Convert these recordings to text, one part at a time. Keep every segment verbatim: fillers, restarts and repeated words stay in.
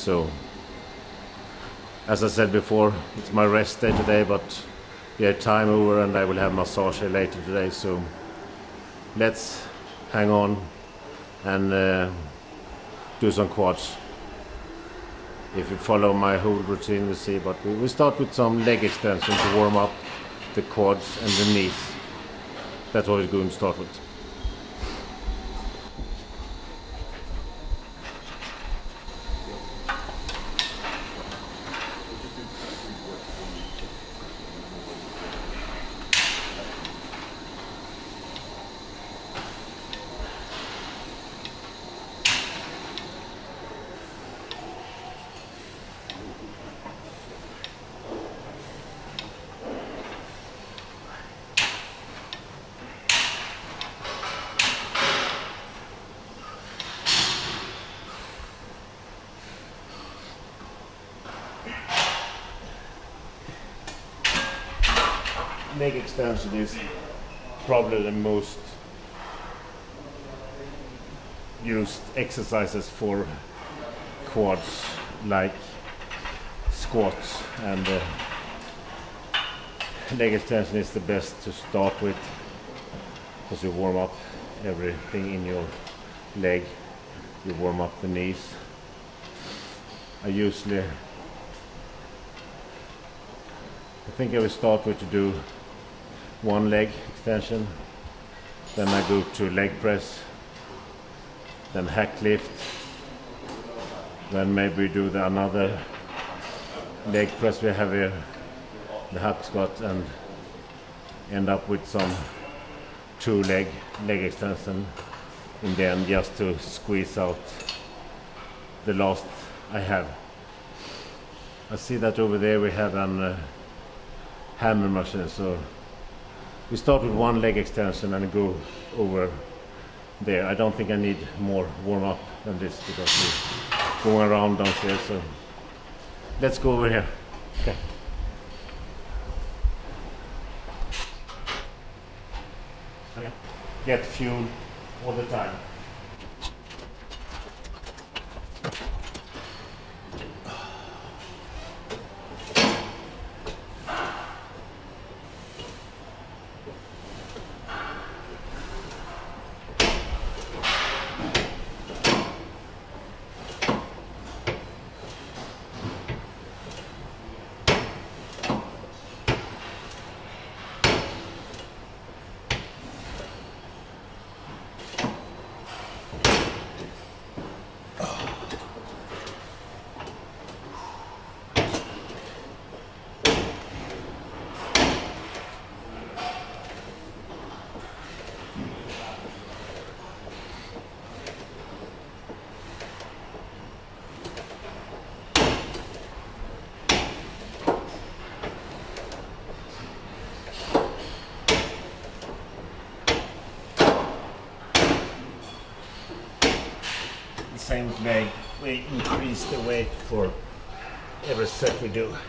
So as I said before, it's my rest day today, but we have time over and I will have massage later today, so let's hang on and uh, do some quads. If you follow my whole routine, we see, but we will start with some leg extension to warm up the quads and the knees. That's what we're going to start with. Leg extension is probably the most used exercises for quads, like squats, and uh, leg extension is the best to start with because you warm up everything in your leg. You warm up the knees. I usually I think I will start with to do one leg extension, then I go to leg press, then hack lift, then maybe do the another leg press we have here, the hack squat, and end up with some two leg leg extension in the end, just to squeeze out the last I have. I see that over there we have an uh, hammer machine, so we start with one leg extension and go over there. I don't think I need more warm up than this because we're going around downstairs, so let's go over here. Okay. Okay. Get fuel all the time. Same leg, we increase the weight for every set we do.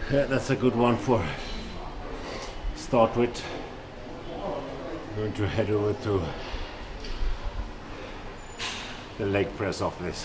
Yeah, that's a good one for start with. I'm going to head over to the leg press of this.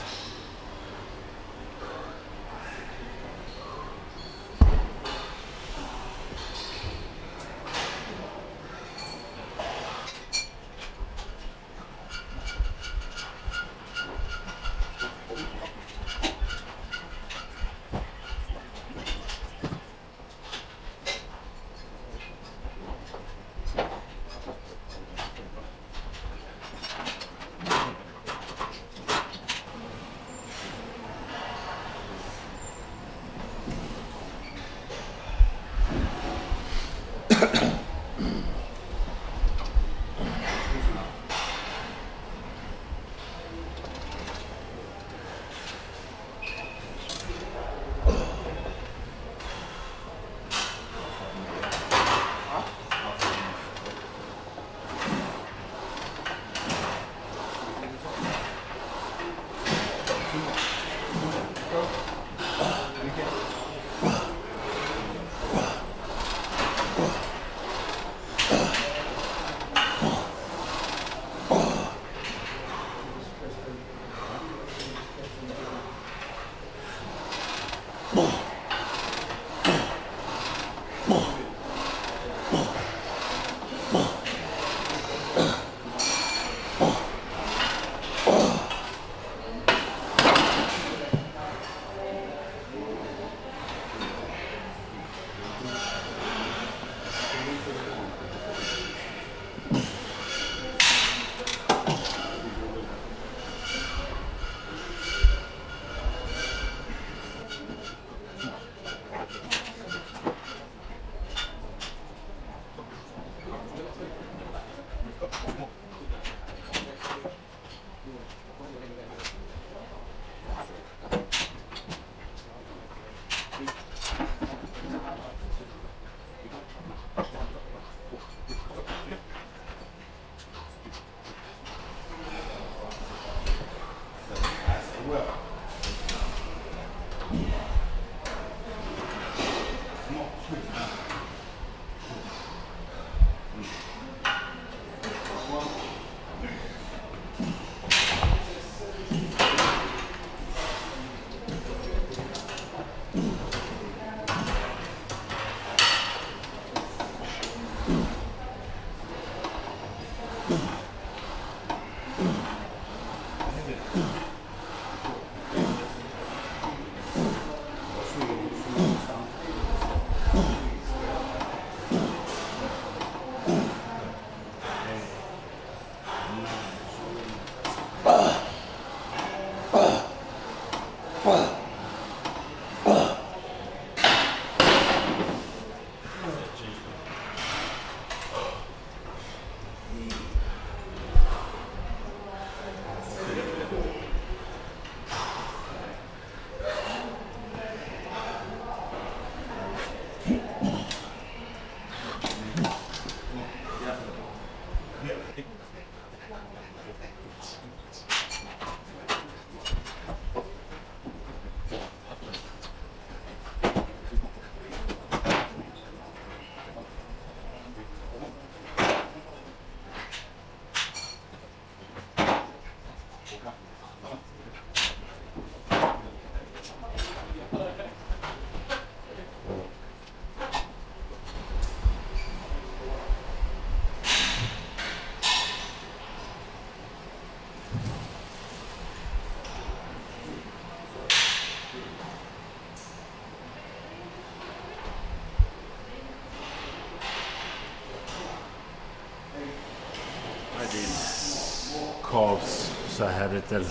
Calves, so I had it uh,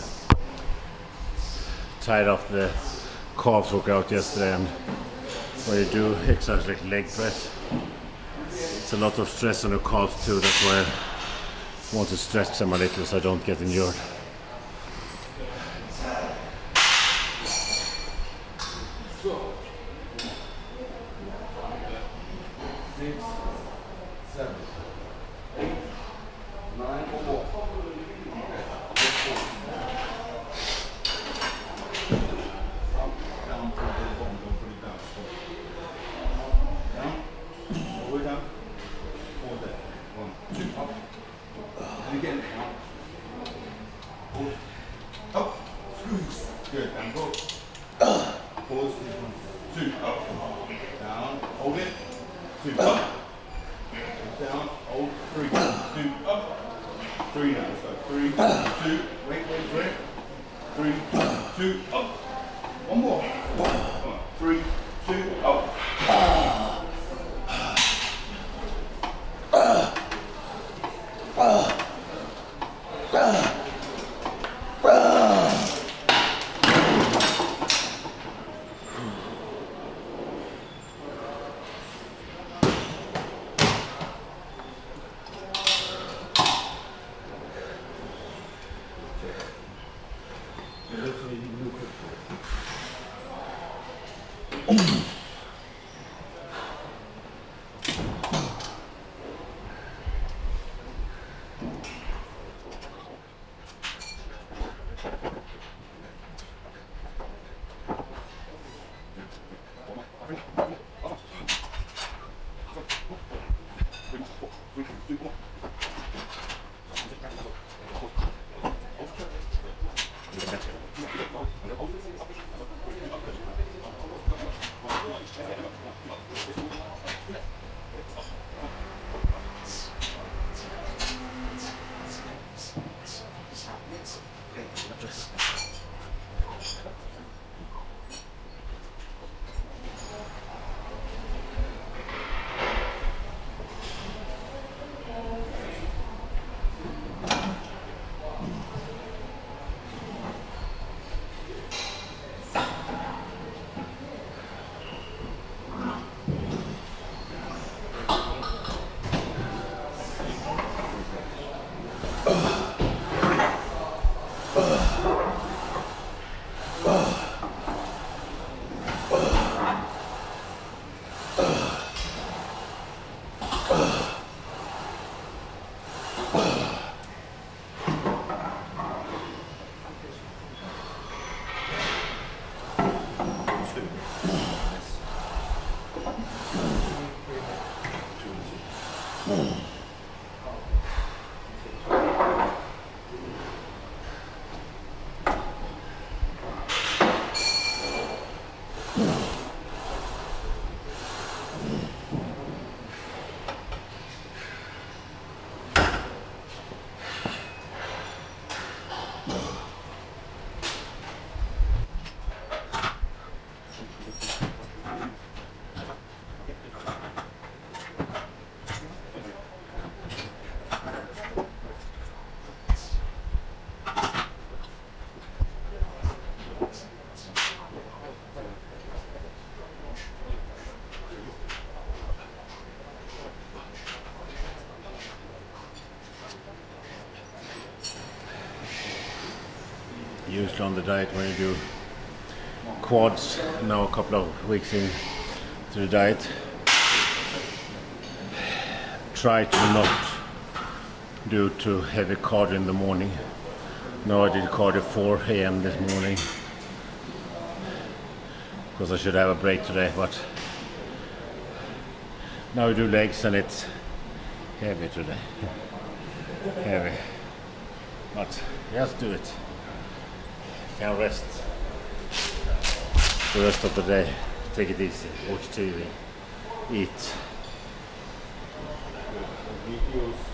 tied off the calves workout yesterday, and when you do exercise like leg press, it's a lot of stress on the calves too. That's why I want to stretch them a little so I don't get injured. it, and go. Pause. Two, up, down, hold it. Two, up, down, hold, three, two, up. Three now, let's go. Three, two, wait, wait for it. Three, two, up. One more. One, three, two, up. Usually on the diet when you do quads, now a couple of weeks into the diet, try to not do too heavy cardio in the morning. Now I did cardio four A M this morning because I should have a break today, but now we do legs and it's heavy today. Heavy, but just do it. Can rest the rest of the day. Take it easy, watch T V, eat. Videos.